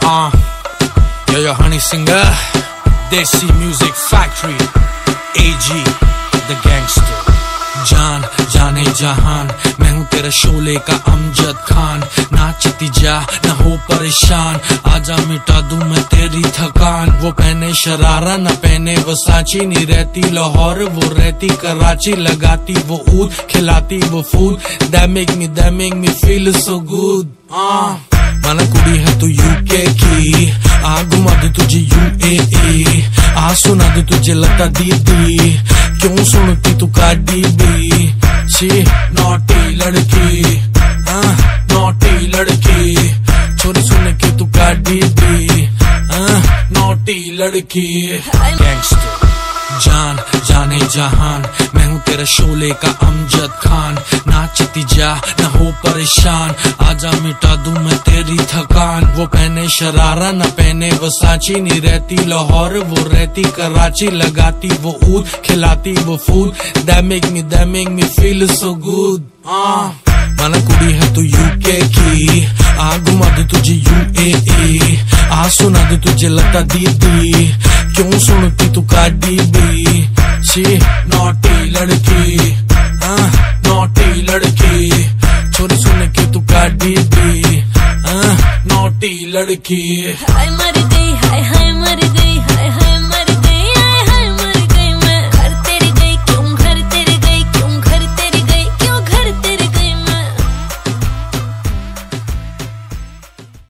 Yo, Honey Singer, Desi Music Factory, AG, The Gangster. जान जाने जहान, मैं हूँ तेरा शोले का अमजद खान। नाचती जा ना हो परेशान, आजा मिटा दूं मैं तेरी थकान। वो पहने शरारा ना पहने वसाची, नहीं रहती लाहौर वो रहती कराची। लगाती वो ऊद खिलाती वो food, that make me feel so good। माना कुड़ी है तू यूके की, आ घुमा दे तुझे UAE, आ सुना दे तुझे लता दीदी। क्यों सुनती तू कार्डी बी, छी नॉटी लड़की, नॉटी लड़की। छोरी सुन के तू कार्डी बी, नॉटी लड़की। गैंगस्टर जान जाने जहान, मैं हूँ तेरा शोले का अमजद खान। नाचती जा ना हो परेशान, आजा मिटा दूं मैं तेरी थकान। वो पहने शरारा ना पहने वसाची, नहीं रहती लाहौर वो रहती कराची। लगाती वो ऊद खिलाती वो food, that make me feel so good। माना कुड़ी है तू यूके की, आ घुमा दे तुझे UAE, आ सुना दे तुझे लता दीदी। क्यों सुनती तू कार्डी बी, छी नॉटी लड़की, नॉटी लड़की। छोरी सुन के तू कार्डी बी, नॉटी लड़की।